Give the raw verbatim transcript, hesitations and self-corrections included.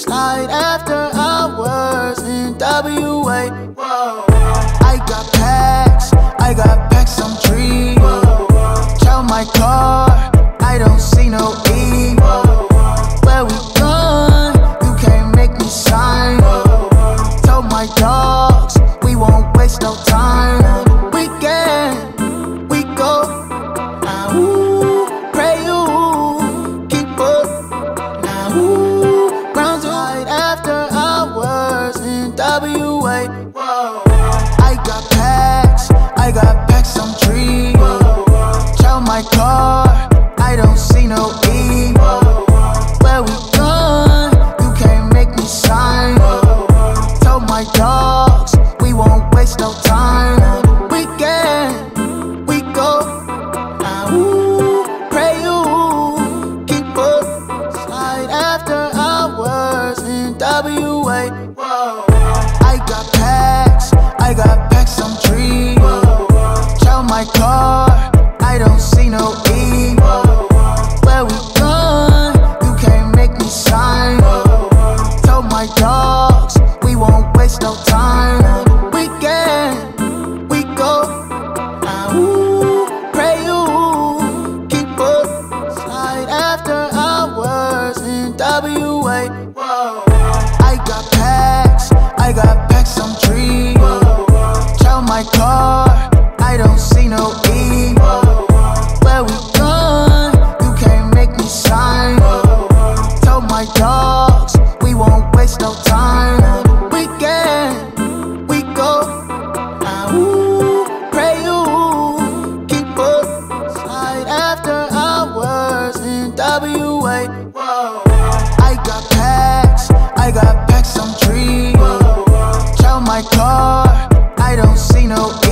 Slide after hours in W A. Whoa. I got packs, I got packs on trees. Tell my car, I don't see no E. Where we going? You can't make me sign. Tell my dogs, we won't waste no time. Weekend, we go. Now ooh, pray you keep up. Now ooh, ground right after hours in W A. Whoa. I got packs, I got packs on trees. Tell my car, I don't see no E. Where we going? You can't make me sign. Tell my dogs, we won't waste no time. Weekend, we go. Now ooh, pray you keep up. Slide after hours in W A. Whoa. I got packs, I got packs on trees. Tell my car, I don't see no E. Where we going? You can't make me sign. Tell my dogs, we won't waste no time. Weekend, we go. Now ooh, pray you keep up. Slide after hours in W A. Whoa. I got packs, I got packs on trees. Tell my car, I don't see no E. Where we going? You can't make me sign. Tell my dogs, we won't waste no time. Weekend, we go. Now ooh, pray you keep up. Slide after hours in W A. Whoa. I got packs, I got packs on trees. Tell my car, I don't see no